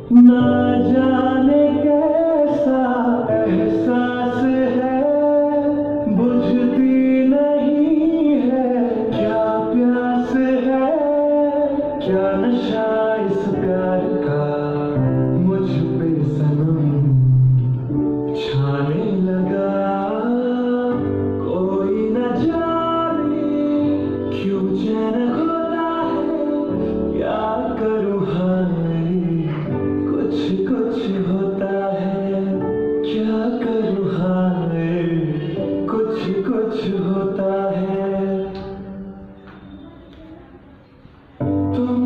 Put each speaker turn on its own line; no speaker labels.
ना जाने कैसा एहसास है, बुझती नहीं है क्या प्यास है, क्या नशा इस प्यार का मुझ पे सनम छाने लगा। कोई न जाने क्यों चैन खोता है, क्या करूँ हाय कुछ कुछ होता है, क्या करूँ हाय कुछ कुछ होता है। तुम